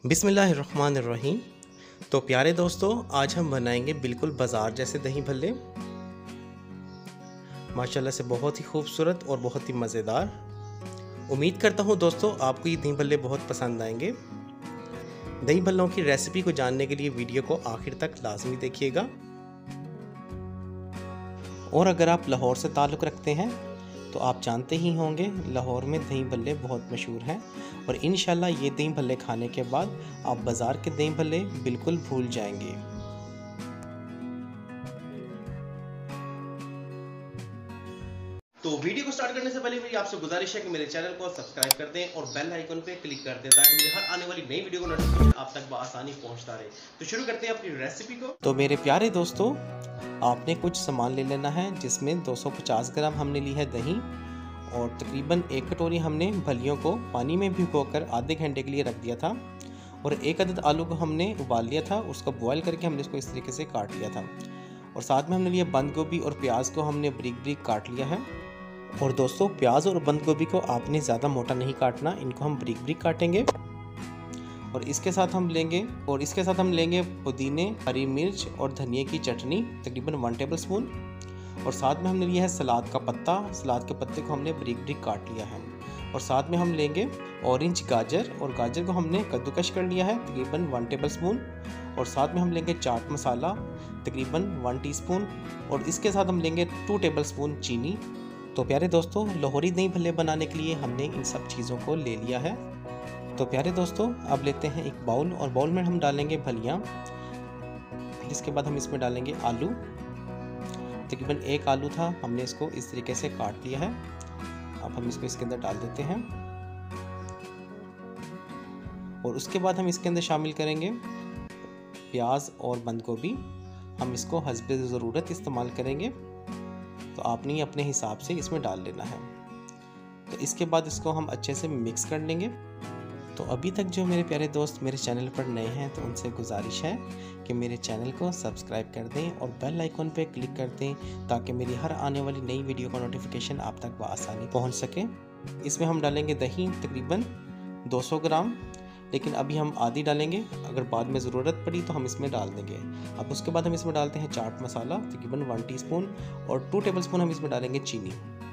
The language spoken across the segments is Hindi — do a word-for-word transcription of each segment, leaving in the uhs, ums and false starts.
बिस्मिल्लाहिर्रहमानिर्रहीम। तो प्यारे दोस्तों, आज हम बनाएंगे बिल्कुल बाज़ार जैसे दही भल्ले। माशाल्लाह से बहुत ही खूबसूरत और बहुत ही मज़ेदार। उम्मीद करता हूँ दोस्तों आपको ये दही भल्ले बहुत पसंद आएंगे। दही भल्लों की रेसिपी को जानने के लिए वीडियो को आखिर तक लाजमी देखिएगा। और अगर आप लाहौर से ताल्लुक़ रखते हैं तो आप जानते ही होंगे लाहौर में दही भल्ले बहुत मशहूर हैं, और इंशाल्लाह ये दही भल्ले खाने के बाद आप बाज़ार के दही भल्ले बिल्कुल भूल जाएंगे। तो वीडियो को स्टार्ट करने से पहले मेरी आपसे गुजारिश है कि मेरे चैनल को सब्सक्राइब कर दें और बेल आइकन पे क्लिक कर दें ताकि मेरी हर आने वाली नई वीडियो को नोटिफिकेशन आप तक बआसानी पहुंचता रहे। तो शुरू करते हैं अपनी रेसिपी को। तो मेरे प्यारे दोस्तों, आपने कुछ सामान ले लेना है जिसमें दो सौ पचास ग्राम हमने ली है दही, और तकरीबन एक कटोरी हमने भलियों को पानी में भिगोकर आधे घंटे के लिए रख दिया था, और एक अदद आलू को हमने उबाल लिया था, उसको बॉयल करके हमने इसको इस तरीके से काट लिया था। और साथ में हमने लिया बंद गोभी और प्याज को हमने बारीक बारीक काट लिया है। और दोस्तों, प्याज और बंद गोभी को आपने ज़्यादा मोटा नहीं काटना, इनको हम बारीक बारीक काटेंगे। और इसके साथ हम लेंगे और इसके साथ हम लेंगे पुदीने, हरी मिर्च और धनिया की चटनी तकरीबन वन टेबल स्पून। और साथ में हमने लिया है सलाद का पत्ता, सलाद के पत्ते को हमने बारीक बारीक काट लिया है। और साथ में हम लेंगे ऑरेंज गाजर, और गाजर को हमने कद्दूकश कर लिया है तकरीबन वन टेबल स्पून। और साथ में हम लेंगे चाट मसाला तकरीबन वन टीस्पून, और इसके साथ हम लेंगे टू टेबल स्पून चीनी। तो प्यारे दोस्तों, लाहौरी दही भल्ले बनाने के लिए हमने इन सब चीज़ों को ले लिया है। तो प्यारे दोस्तों, अब लेते हैं एक बाउल, और बाउल में हम डालेंगे भलियाँ। इसके बाद हम इसमें डालेंगे आलू, तकरीबन एक आलू था, हमने इसको इस तरीके से काट लिया है। अब हम इसको इसके अंदर डाल देते हैं, और उसके बाद हम इसके अंदर शामिल करेंगे प्याज और बंद गोभी। हम इसको हस्बे ज़रूरत इस्तेमाल करेंगे, तो आपने अपने हिसाब से इसमें डाल लेना है। तो इसके बाद इसको हम अच्छे से मिक्स कर लेंगे। तो अभी तक जो मेरे प्यारे दोस्त मेरे चैनल पर नए हैं तो उनसे गुजारिश है कि मेरे चैनल को सब्सक्राइब कर दें और बेल आइकन पे क्लिक कर दें ताकि मेरी हर आने वाली नई वीडियो का नोटिफिकेशन आप तक बआसानी पहुंच सके। इसमें हम डालेंगे दही तकरीबन दो सौ ग्राम, लेकिन अभी हम आधी डालेंगे, अगर बाद में ज़रूरत पड़ी तो हम इसमें डाल देंगे। अब उसके बाद हम इसमें डालते हैं चाट मसाला तकरीबन वन टीस्पून, और टू टेबलस्पून हम इसमें डालेंगे चीनी।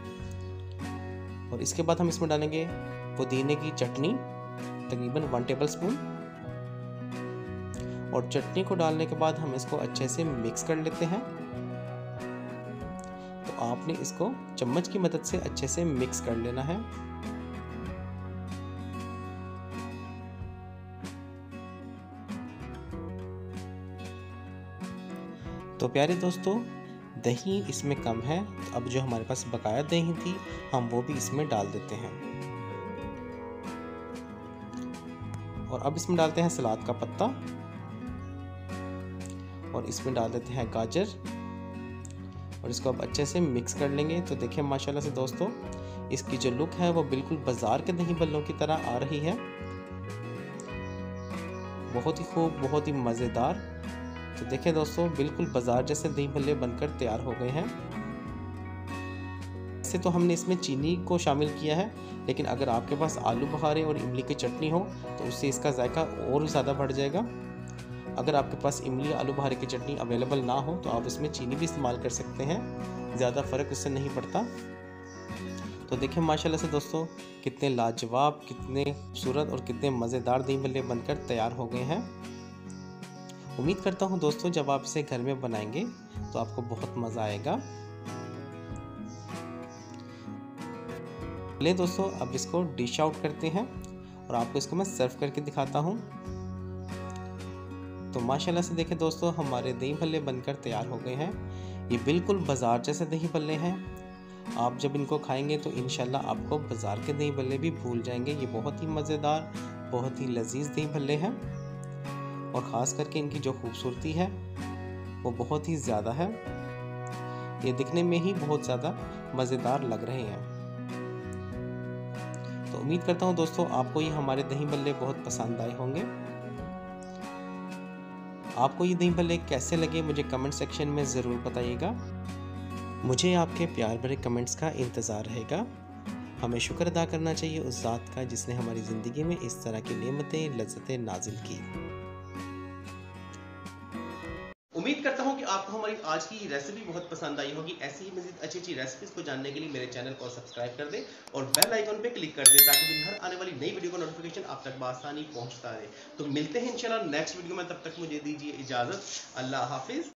और इसके बाद हम इसमें डालेंगे पुदीने की चटनी तकरीबन वन टेबल स्पून। और चटनी को डालने के बाद हम इसको अच्छे से मिक्स कर लेते हैं। तो आपने इसको चम्मच की मदद से अच्छे से मिक्स कर लेना है। तो प्यारे दोस्तों, दही इसमें कम है, तो अब जो हमारे पास बकाया दही थी हम वो भी इसमें डाल देते हैं। और अब इसमें डालते हैं सलाद का पत्ता, और इसमें डाल देते हैं गाजर, और इसको अब अच्छे से मिक्स कर लेंगे। तो देखिए माशाल्लाह से दोस्तों, इसकी जो लुक है वो बिल्कुल बाजार के दही भल्लों की तरह आ रही है। बहुत ही खूब, बहुत ही मज़ेदार। तो देखिए दोस्तों, बिल्कुल बाजार जैसे दही भल्ले बनकर तैयार हो गए हैं। वैसे तो हमने इसमें चीनी को शामिल किया है, लेकिन अगर आपके पास आलू बुखारे और इमली की चटनी हो तो उससे इसका जायका और ज़्यादा बढ़ जाएगा। अगर आपके पास इमली आलू बुखारे की चटनी अवेलेबल ना हो तो आप इसमें चीनी भी इस्तेमाल कर सकते हैं, ज़्यादा फ़र्क उससे नहीं पड़ता। तो देखिए माशाल्लाह से दोस्तों, कितने लाजवाब, कितने खूबसूरत और कितने मज़ेदार दही भल्ले बनकर तैयार हो गए हैं। उम्मीद करता हूँ दोस्तों जब आप इसे घर में बनाएंगे तो आपको बहुत मज़ा आएगा। ले दोस्तों, अब इसको डिश आउट करते हैं, और आपको इसको मैं सर्व करके दिखाता हूँ। तो माशाल्लाह से देखें दोस्तों, हमारे दही भल्ले बनकर तैयार हो गए हैं। ये बिल्कुल बाज़ार जैसे दही भल्ले हैं। आप जब इनको खाएंगे तो इंशाल्लाह आपको बाज़ार के दही भल्ले भी भूल जाएंगे। ये बहुत ही मज़ेदार, बहुत ही लजीज दही भल्ले हैं, और ख़ास करके इनकी जो खूबसूरती है वो बहुत ही ज़्यादा है। ये दिखने में ही बहुत ज़्यादा मज़ेदार लग रहे हैं। तो उम्मीद करता हूँ दोस्तों आपको ये हमारे दही भल्ले बहुत पसंद आए होंगे। आपको ये दही भल्ले कैसे लगे मुझे कमेंट सेक्शन में ज़रूर बताइएगा। मुझे आपके प्यार भरे कमेंट्स का इंतज़ार रहेगा। हमें शुक्र अदा करना चाहिए उस ज़ात का जिसने हमारी ज़िंदगी में इस तरह की नेमतें लज़्ज़तें नाजिल की। उम्मीद करता हूं कि आपको हमारी आज की रेसिपी बहुत पसंद आई होगी। ऐसी ही मज़ीद अच्छी अच्छी रेसिपीज को जानने के लिए मेरे चैनल को सब्सक्राइब कर दें और बेल आइकन पे क्लिक कर दें ताकि मेरी हर आने वाली नई वीडियो का नोटिफिकेशन आप तक बआसानी पहुंचता रहे। तो मिलते हैं इंशाल्लाह नेक्स्ट वीडियो में, तब तक मुझे दीजिए इजाज़त। अल्लाह हाफिज़।